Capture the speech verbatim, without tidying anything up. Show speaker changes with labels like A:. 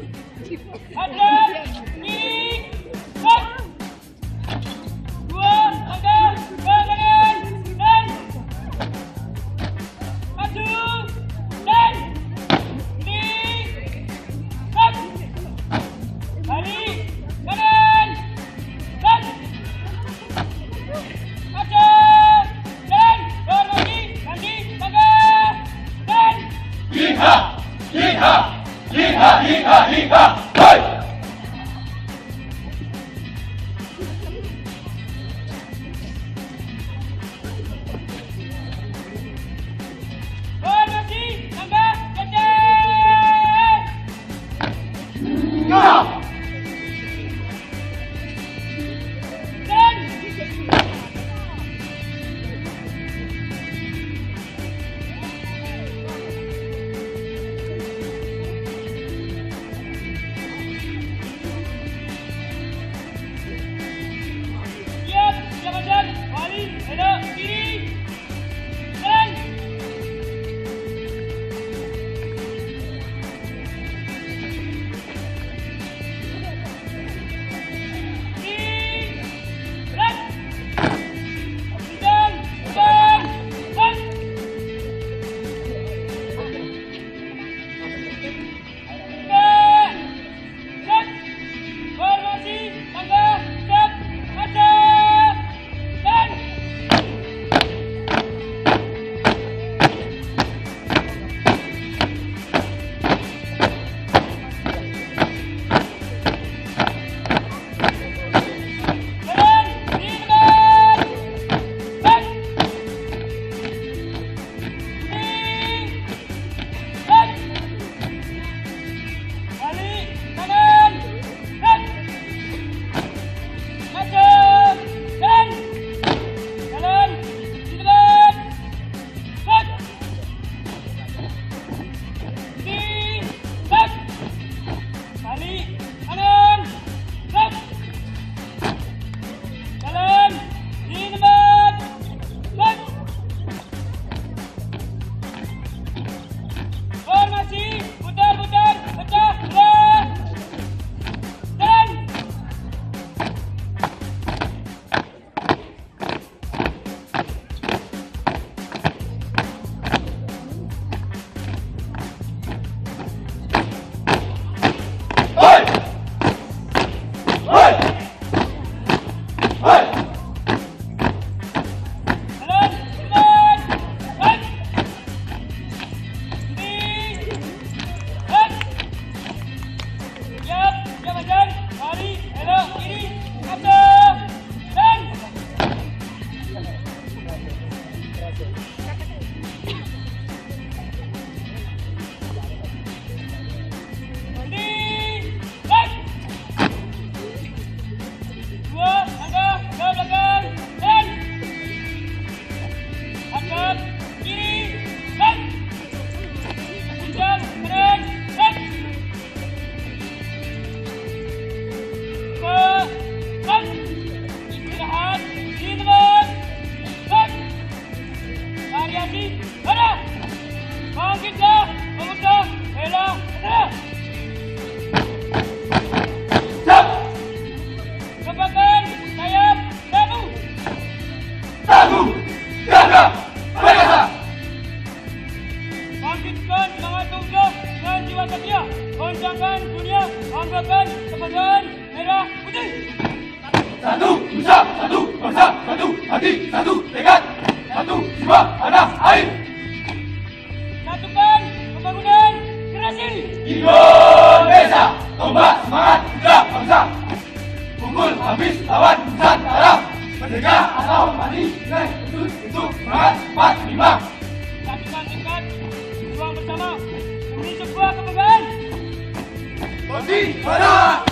A: Hadrat, kiri, set. Dua, langkah, ke kanan, dan maju, dan kiri, set. Balik, kanan, set. Maju, dan hormati, ganti, tangkap, dan
B: Yiha! Yiha! Yiha! Yiha! Yiha! Hai!
A: hormati, tangkap, kejar.
B: Ya!
A: Dan siap, siap Hadrat, balik, elok, kiri, dan kiri, red, sidang, sidang, set. Tiga, set, formasi, tangga, set, maju, dan jalan, ringan, set, kiri, set, balik, kanan, set, maju, dan jalan, ringan, set, kiri, set, balik, kanan, set. Jalan, ringan, set. Formasi, putar-putar, pecah, gerak. Dan
B: Hai! Hai! Hai!
A: jalan, ringan, set. Kiri, set. Siap, siap Hadrat, balik, elok, kiri, maju, dan kiri, set. Dua, langkah, ke belakang, dan hadap, kiri, set. Sidang, kanan, set. Ke, set. Istirahat, ringan, set. Variasi, ada. Bangkitlah, memutar, bela, ada.
B: Siap!
A: Kepakan, sayap, dagu.
B: Tahu! Jaga! Perkasa!
A: Bangkitkan semangat tubuh dan jiwa setia. Goncangkan dunia, banggakan kebangsaan merah putih.
B: Satu Nusa, satu bangsa, satu hati, satu tekad, satu jiwa, tanah, air.
A: Satukan pembangunan generasi.
B: Indonesia, tombak semangat putra bangsa. Pukul habis lawan Nusantara. Merdeka atau mati, nilai untuk untuk semangat empat lima.
A: Satukan tekad, berjuang bersama demi sebuah kebanggaan.
B: Bodi, mana?